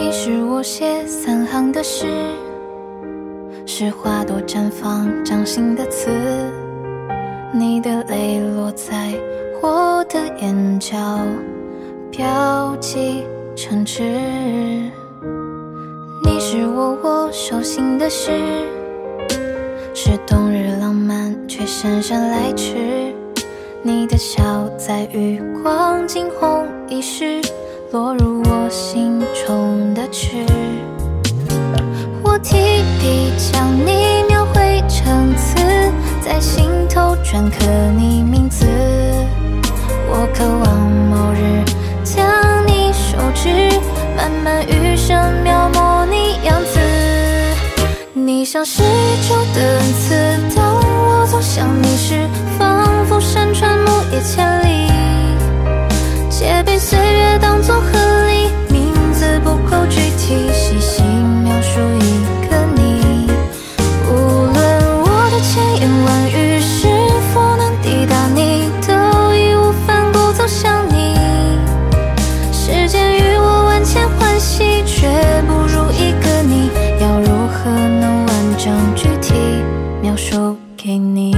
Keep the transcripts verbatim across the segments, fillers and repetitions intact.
你是我写三行的诗，是花朵绽放掌心的刺，你的泪落在我的眼角，飘起成枝。你是我握手心的诗，是冬日浪漫却姗姗来迟，你的笑在余光惊鸿一时，落入我心中的痴。我提笔将你描绘成词，在心头篆刻你名字。我渴望某日将你手指慢慢余生描摹你样子。你像是宇宙的恩赐，当我走向你时，仿佛山川牧野千里。借杯岁月当作合理，名字不够具体，细细描述一个你。无论我的千言万语是否能抵达你，都义无反顾走向你。世间与我万千欢喜，却不如一个你，要如何能完整具体描述给你？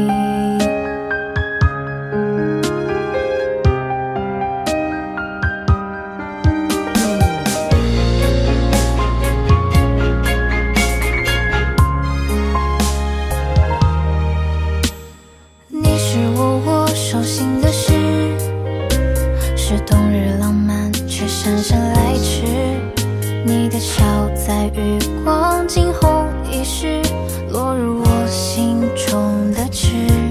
姗姗来迟，你的笑在余光惊鸿一时，落入我心中的痴。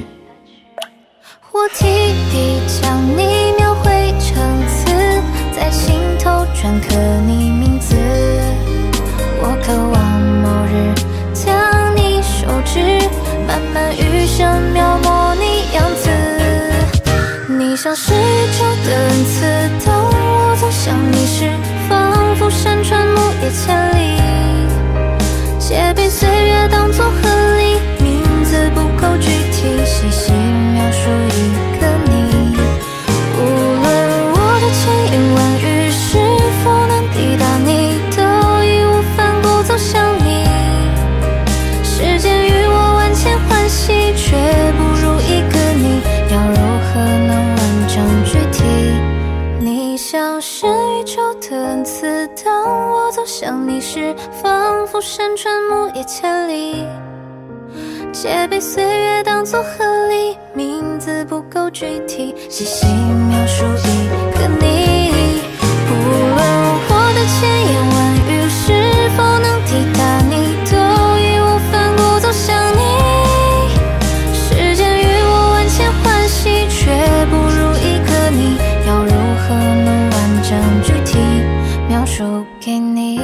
我提笔将你描绘成词，在心头篆刻你名字。我渴望某日将你手指慢慢余生描摹你样子。你像是宇宙的恩赐，当我走向你时，仿佛山川牧野千里。借杯岁月当作合理，名字不够具体，细细描述一个你。无论我的千言万语是否能抵达你，都义无反顾走向你。世间与我万千欢喜，却不如一个你，要如何能完整具体？你像是宇宙的恩赐，当我走向你时，仿佛山川牧野千里。借杯岁月当作合理，名字不够具体，细细描述一个你。无论我的千言万语是否能抵达你，都义无反顾走向你。世间与我万千欢喜，却不如一个你，要如何能完整具体描述给你？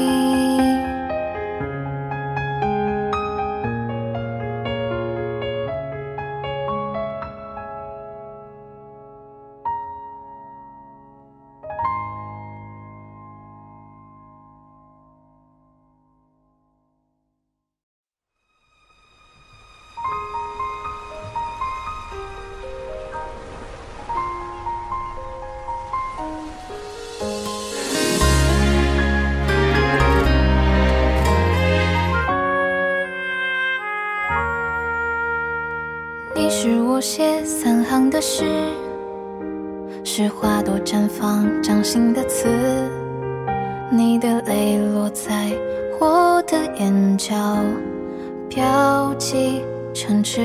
你是我写三行的诗，是花朵绽放掌心的刺，你的泪落在我的眼角，飘起成枝。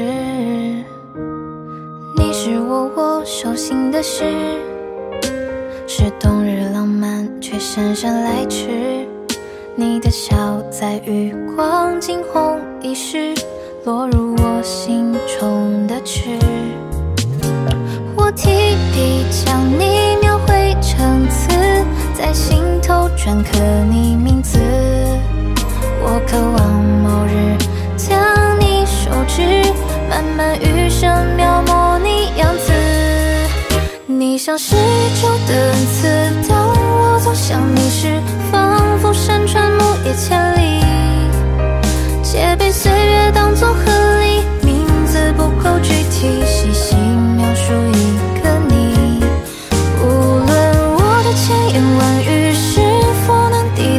你是我握手心的诗，是冬日浪漫却姗姗来迟，你的笑在余光惊鸿一时，落入我心中的痴。我提笔将你描绘成词，在心头篆刻你名字。我渴望某日将你手指慢慢余生描摹你样子。你像是宇宙的恩赐，当我走向你时，仿佛山川牧野千里。借杯岁月当作合理，名字不够具体，细细描述一个你。无论我的千言万语是否能抵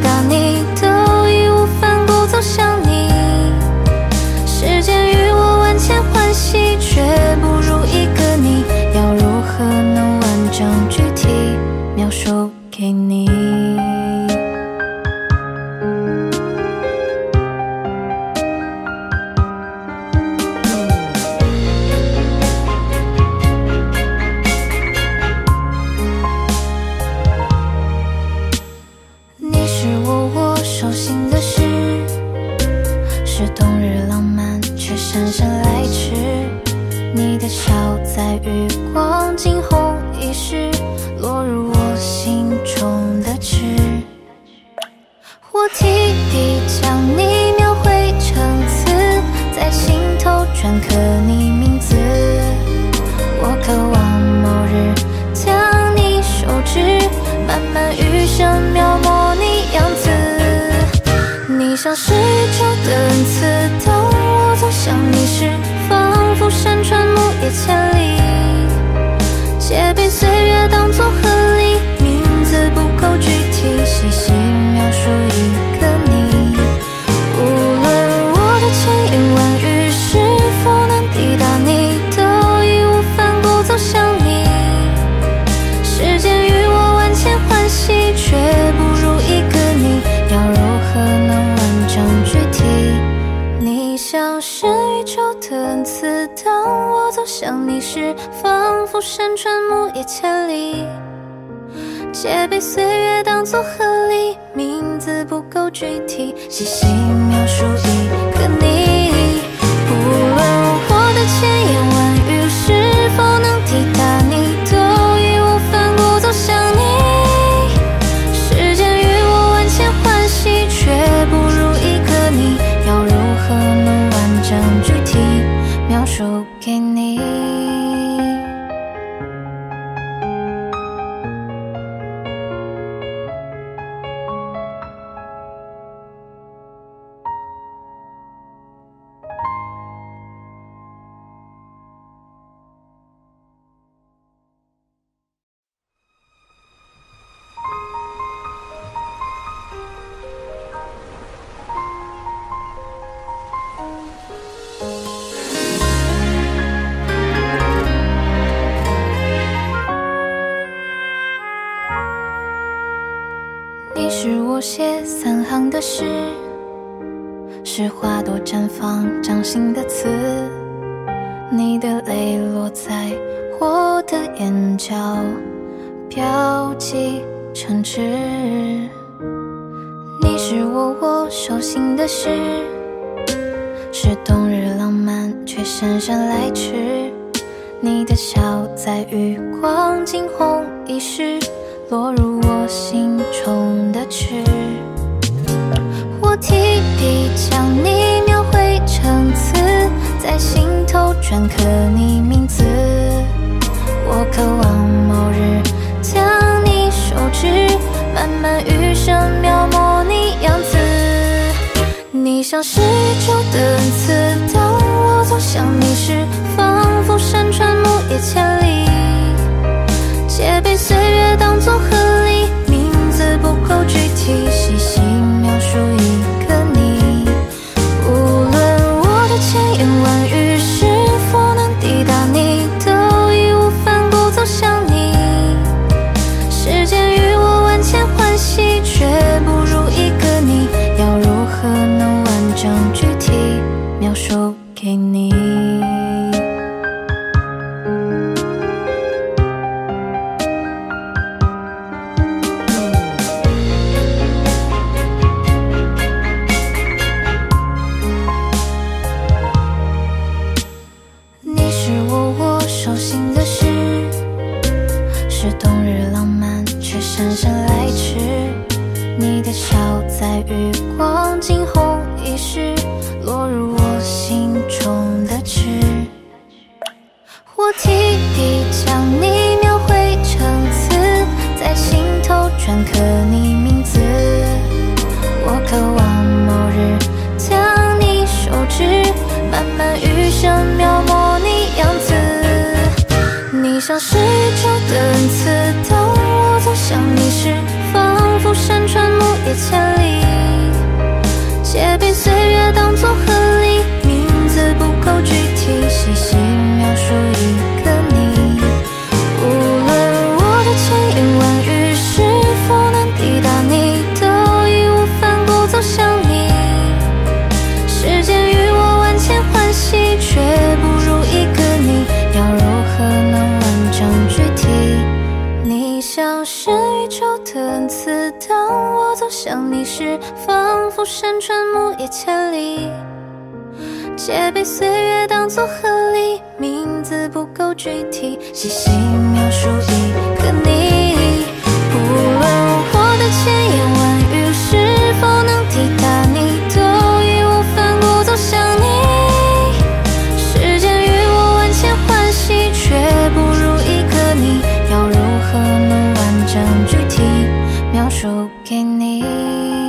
像是宇宙的恩赐，当我走向你时，仿佛山川牧野千里，皆被岁月当作合理，名字不够具体，细细描述一个你。无论我的千言万语是否能抵达你，都义无反顾走向你。世间与我万千欢喜，却不如一个你，要如何能完整具体？你像是宇宙的恩赐，当我走向你时，仿佛山川牧野千里，皆被岁月当作合理，名字不够具体，细细描述一个你。不论我的千言万语是否能抵达你，都义无反顾走向你。世间与我万千欢喜，却不如一个你，要如何能完整具体描述给你？你是我写三行的诗，是花朵绽放掌心的刺，你的泪落在我的眼角，标记成枝。你是我握手心的诗，是冬日浪漫却姗姗来迟，你的笑在余光惊鸿一时，落入我心中的痴。我提笔将你描绘成词，在心头篆刻你名字。我渴望某日将你手指慢慢余生描摹你样子。你像是宇宙的恩赐，当我走向你时，仿佛山川牧野千里，皆被岁月当作合理，名字不够具体，细细描述一个你。无论我的千言万语是否能抵达你，都义无反顾走向你。世间与我万千欢喜，却不如一个你，要如何能完整具体描述给你？姗姗来迟，你的笑在余光惊鸿一时，落入我心中的痴。我提笔将你描绘成词，在心头篆刻你名字。我渴望某日将你手指慢慢余生描摹你样子。你像是宇宙的恩赐，当我走向你时，仿佛山川牧野千里，皆被岁月当作合理，名字不够具体，细细描述一个你。无论我的千言万语是否能抵达你，都义无反顾走向你。世间与我万千欢喜，却不如一个你，要如何能完整具体？你像是宇宙的恩赐，当我走向你时，仿佛山川牧野千里，皆被岁月当作合理，名字不够具体，细细描述一个你。不论我的千言万语是否能抵达你，都义无反顾走向你。世间与我万千欢喜，却不如一个你，要如何能完整具体描述给你？